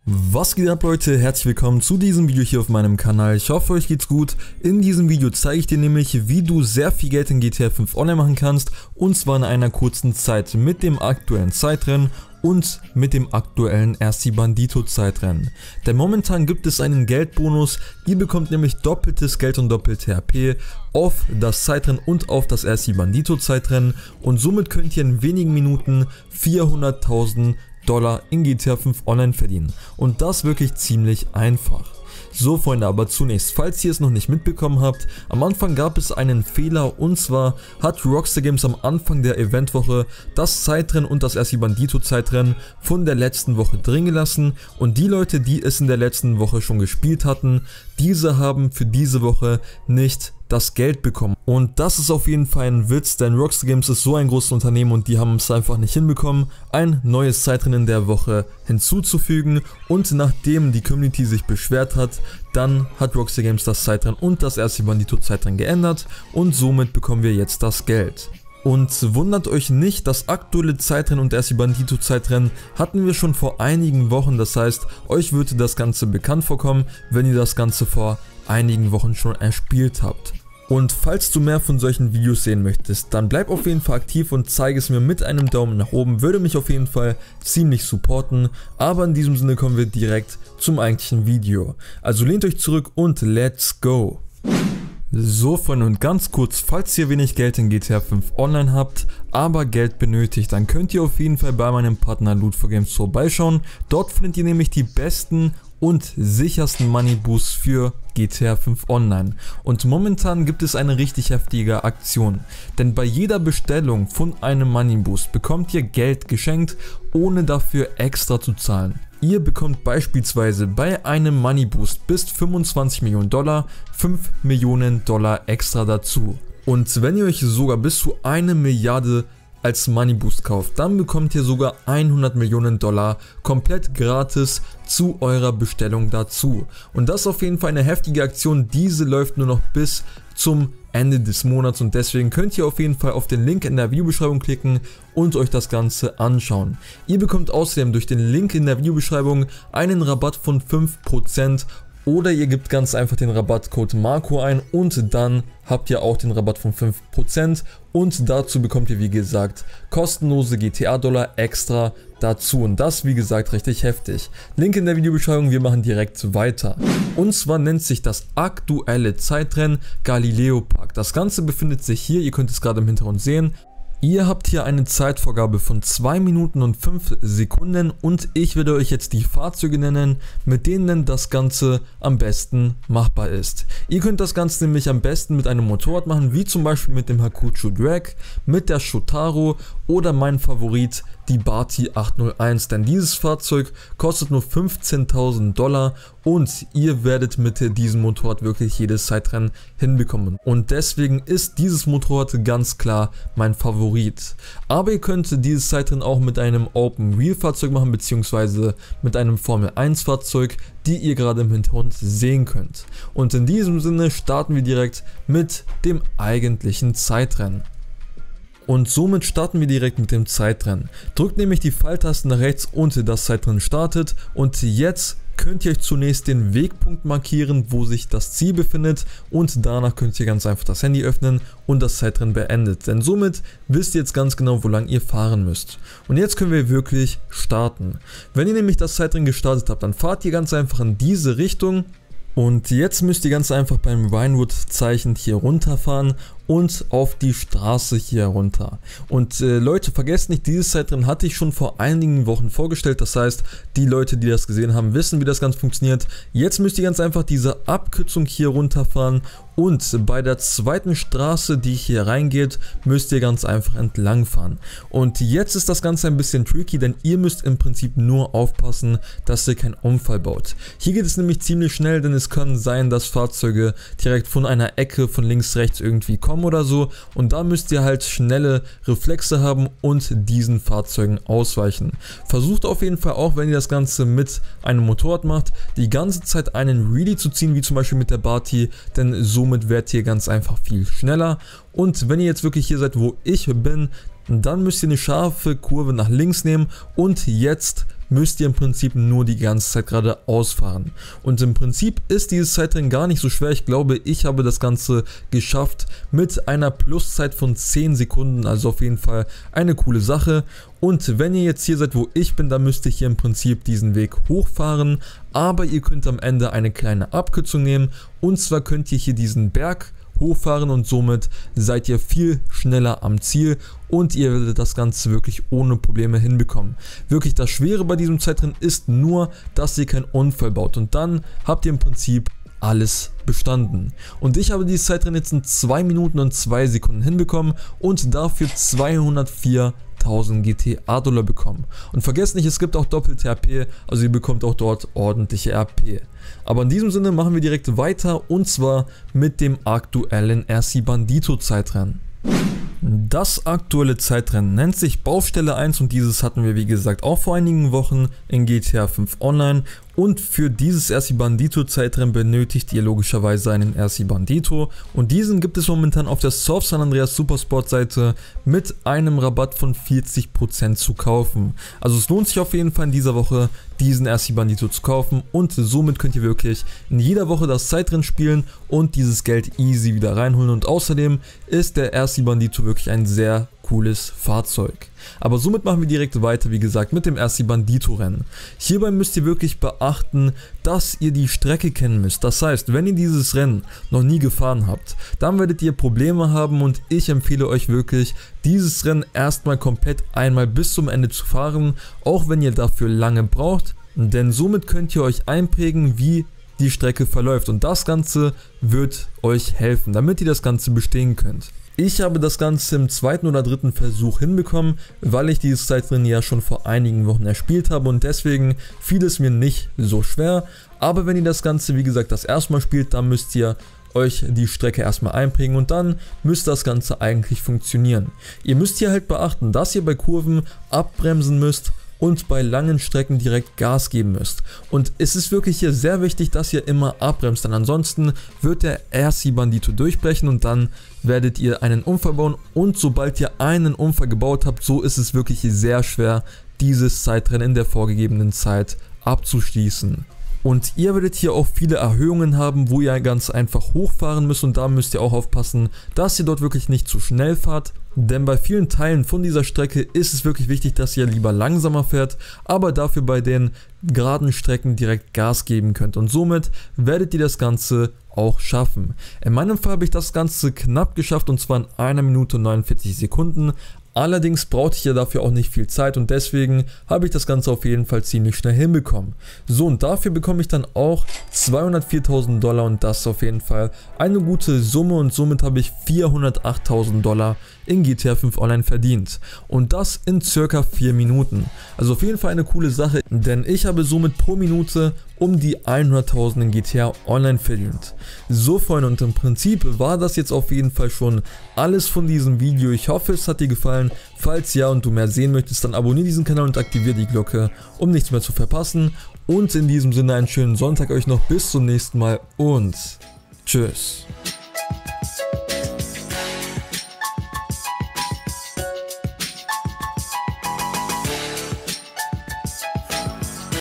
Was geht ab, Leute? Herzlich willkommen zu diesem Video hier auf meinem Kanal. Ich hoffe, euch geht's gut. In diesem Video zeige ich dir nämlich, wie du sehr viel Geld in GTA 5 Online machen kannst, und zwar in einer kurzen Zeit mit dem aktuellen Zeitrennen und mit dem aktuellen RC Bandito Zeitrennen. Denn momentan gibt es einen Geldbonus. Ihr bekommt nämlich doppeltes Geld und doppelte RP auf das Zeitrennen und auf das RC Bandito Zeitrennen, und somit könnt ihr in wenigen Minuten 400.000 $ in GTA 5 Online verdienen, und das wirklich ziemlich einfach. So Freunde, aber zunächst, falls ihr es noch nicht mitbekommen habt, am Anfang gab es einen Fehler, und zwar hat Rockstar Games am Anfang der Eventwoche das Zeitrennen und das RC Bandito Zeitrennen von der letzten Woche drin gelassen, und die Leute, die es in der letzten Woche schon gespielt hatten, diese haben für diese Woche nicht das Geld bekommen. Und das ist auf jeden Fall ein Witz, denn Rockstar Games ist so ein großes Unternehmen und die haben es einfach nicht hinbekommen, ein neues Zeitrennen in der Woche hinzuzufügen, und nachdem die Community sich beschwert hat, dann hat Rockstar Games das Zeitrennen und das RC Bandito Zeitrennen geändert, und somit bekommen wir jetzt das Geld. Und wundert euch nicht, das aktuelle Zeitrennen und RC Bandito Zeitrennen hatten wir schon vor einigen Wochen, das heißt, euch würde das Ganze bekannt vorkommen, wenn ihr das Ganze vor einigen Wochen schon erspielt habt. Und falls du mehr von solchen Videos sehen möchtest, dann bleib auf jeden Fall aktiv und zeige es mir mit einem Daumen nach oben, würde mich auf jeden Fall ziemlich supporten. Aber in diesem Sinne kommen wir direkt zum eigentlichen Video. Also lehnt euch zurück und let's go! So Freunde, und ganz kurz, falls ihr wenig Geld in GTA 5 Online habt, aber Geld benötigt, dann könnt ihr auf jeden Fall bei meinem Partner Loot4Games vorbeischauen. Dort findet ihr nämlich die besten und sichersten Money Boosts für GTA 5 Online. Und momentan gibt es eine richtig heftige Aktion, denn bei jeder Bestellung von einem Money Boost bekommt ihr Geld geschenkt, ohne dafür extra zu zahlen. Ihr bekommt beispielsweise bei einem Money Boost bis 25 Millionen $, 5 Millionen $ extra dazu. Und wenn ihr euch sogar bis zu 1 Milliarde als Money Boost kauft, dann bekommt ihr sogar 100 Millionen $ komplett gratis zu eurer Bestellung dazu. Und das ist auf jeden Fall eine heftige Aktion. Diese läuft nur noch bis zum Ende des Monats, und deswegen könnt ihr auf jeden Fall auf den Link in der Videobeschreibung klicken und euch das Ganze anschauen. Ihr bekommt außerdem durch den Link in der Videobeschreibung einen Rabatt von 5%, oder ihr gebt ganz einfach den Rabattcode Marco ein, und dann habt ihr auch den Rabatt von 5%, und dazu bekommt ihr, wie gesagt, kostenlose GTA-Dollar extra dazu, und das, wie gesagt, richtig heftig. Link in der Videobeschreibung, wir machen direkt weiter. Und zwar nennt sich das aktuelle Zeitrennen Galileo Park. Das Ganze befindet sich hier, ihr könnt es gerade im Hintergrund sehen. Ihr habt hier eine Zeitvorgabe von 2 Minuten und 5 Sekunden, und ich werde euch jetzt die Fahrzeuge nennen, mit denen das Ganze am besten machbar ist. Ihr könnt das Ganze nämlich am besten mit einem Motorrad machen, wie zum Beispiel mit dem Hakucho Drag, mit der Shotaro oder mein Favorit, die Bati 801, denn dieses Fahrzeug kostet nur 15.000 $, und ihr werdet mit diesem Motorrad wirklich jedes Zeitrennen hinbekommen. Und deswegen ist dieses Motorrad ganz klar mein Favorit. Aber ihr könnt dieses Zeitrennen auch mit einem Open Wheel Fahrzeug machen, beziehungsweise mit einem Formel 1 Fahrzeug, die ihr gerade im Hintergrund sehen könnt. Und in diesem Sinne starten wir direkt mit dem eigentlichen Zeitrennen. Und somit starten wir direkt mit dem Zeitrennen. Drückt nämlich die Pfeiltaste nach rechts und das Zeitrennen startet, und jetzt könnt ihr euch zunächst den Wegpunkt markieren, wo sich das Ziel befindet, und danach könnt ihr ganz einfach das Handy öffnen und das Zeitrennen beendet, denn somit wisst ihr jetzt ganz genau, wo lang ihr fahren müsst. Und jetzt können wir wirklich starten. Wenn ihr nämlich das Zeitrennen gestartet habt, dann fahrt ihr ganz einfach in diese Richtung. Und jetzt müsst ihr ganz einfach beim Vinewood-Zeichen hier runterfahren und auf die Straße hier runter. Und Leute, vergesst nicht, dieses Zeitrennen hatte ich schon vor einigen Wochen vorgestellt. Das heißt, die Leute, die das gesehen haben, wissen, wie das Ganze funktioniert. Jetzt müsst ihr ganz einfach diese Abkürzung hier runterfahren, und bei der zweiten Straße, die hier reingeht, müsst ihr ganz einfach entlang fahren. Und jetzt ist das Ganze ein bisschen tricky, denn ihr müsst im Prinzip nur aufpassen, dass ihr keinen Unfall baut. Hier geht es nämlich ziemlich schnell, denn es kann sein, dass Fahrzeuge direkt von einer Ecke von links, rechts irgendwie kommen oder so, und da müsst ihr halt schnelle Reflexe haben und diesen Fahrzeugen ausweichen. Versucht auf jeden Fall auch, wenn ihr das Ganze mit einem Motorrad macht, die ganze Zeit einen Wheelie zu ziehen, wie zum Beispiel mit der Bati, denn somit werdet ihr ganz einfach viel schneller. Und wenn ihr jetzt wirklich hier seid, wo ich bin, dann müsst ihr eine scharfe Kurve nach links nehmen, und jetzt müsst ihr im Prinzip nur die ganze Zeit gerade ausfahren. Und im Prinzip ist dieses Zeitrennen gar nicht so schwer. Ich glaube, ich habe das Ganze geschafft mit einer Pluszeit von 10 Sekunden, also auf jeden Fall eine coole Sache. Und wenn ihr jetzt hier seid, wo ich bin, dann müsst ihr hier im Prinzip diesen Weg hochfahren, aber ihr könnt am Ende eine kleine Abkürzung nehmen, und zwar könnt ihr hier diesen Berg hochfahren und somit seid ihr viel schneller am Ziel und ihr werdet das Ganze wirklich ohne Probleme hinbekommen. Wirklich das Schwere bei diesem Zeitrennen ist nur, dass ihr keinen Unfall baut, und dann habt ihr im Prinzip alles bestanden. Und ich habe dieses Zeitrennen jetzt in 2 Minuten und 2 Sekunden hinbekommen und dafür 204.000 GTA-Dollar bekommen. Und vergesst nicht, es gibt auch doppelte RP, also ihr bekommt auch dort ordentliche RP. Aber in diesem Sinne machen wir direkt weiter, und zwar mit dem aktuellen RC Bandito Zeitrennen. Das aktuelle Zeitrennen nennt sich Baustelle 1 und dieses hatten wir wie gesagt auch vor einigen Wochen in GTA 5 Online. Und für dieses RC Bandito Zeitrennen benötigt ihr logischerweise einen RC Bandito, und diesen gibt es momentan auf der Surf San Andreas Supersport Seite mit einem Rabatt von 40% zu kaufen. Also es lohnt sich auf jeden Fall in dieser Woche diesen RC Bandito zu kaufen, und somit könnt ihr wirklich in jeder Woche das Zeitrennen spielen und dieses Geld easy wieder reinholen, und außerdem ist der RC Bandito wirklich ein sehr cooles Fahrzeug. Aber somit machen wir direkt weiter, wie gesagt, mit dem RC Bandito Rennen. Hierbei müsst ihr wirklich beachten, dass ihr die Strecke kennen müsst. Das heißt, wenn ihr dieses Rennen noch nie gefahren habt, dann werdet ihr Probleme haben, und ich empfehle euch wirklich, dieses Rennen erstmal komplett einmal bis zum Ende zu fahren, auch wenn ihr dafür lange braucht, denn somit könnt ihr euch einprägen, wie die Strecke verläuft, und das Ganze wird euch helfen, damit ihr das Ganze bestehen könnt. Ich habe das Ganze im 2. oder 3. Versuch hinbekommen, weil ich dieses Zeitrennen ja schon vor einigen Wochen erspielt habe, und deswegen fiel es mir nicht so schwer. Aber wenn ihr das Ganze wie gesagt das erste Mal spielt, dann müsst ihr euch die Strecke erstmal einprägen, und dann müsste das Ganze eigentlich funktionieren. Ihr müsst hier halt beachten, dass ihr bei Kurven abbremsen müsst und bei langen Strecken direkt Gas geben müsst. Und es ist wirklich hier sehr wichtig, dass ihr immer abbremst, denn ansonsten wird der RC Bandito durchbrechen und dann werdet ihr einen Unfall bauen, und sobald ihr einen Unfall gebaut habt, so ist es wirklich sehr schwer, dieses Zeitrennen in der vorgegebenen Zeit abzuschließen. Und ihr werdet hier auch viele Erhöhungen haben, wo ihr ganz einfach hochfahren müsst, und da müsst ihr auch aufpassen, dass ihr dort wirklich nicht zu schnell fahrt, denn bei vielen Teilen von dieser Strecke ist es wirklich wichtig, dass ihr lieber langsamer fährt, aber dafür bei den geraden Strecken direkt Gas geben könnt, und somit werdet ihr das Ganze auch schaffen. In meinem Fall habe ich das Ganze knapp geschafft, und zwar in 1 Minute und 49 Sekunden. Allerdings brauchte ich ja dafür auch nicht viel Zeit, und deswegen habe ich das Ganze auf jeden Fall ziemlich schnell hinbekommen. So, und dafür bekomme ich dann auch 204.000 Dollar, und das ist auf jeden Fall eine gute Summe, und somit habe ich 408.000 Dollar in GTA 5 Online verdient. Und das in circa 4 Minuten. Also auf jeden Fall eine coole Sache, denn ich habe somit pro Minute um die 100.000 in GTA Online verdient. So Freunde, und im Prinzip war das jetzt auf jeden Fall schon alles von diesem Video. Ich hoffe, es hat dir gefallen. Falls ja und du mehr sehen möchtest, dann abonniere diesen Kanal und aktiviere die Glocke, um nichts mehr zu verpassen. Und in diesem Sinne einen schönen Sonntag euch noch. Bis zum nächsten Mal und tschüss.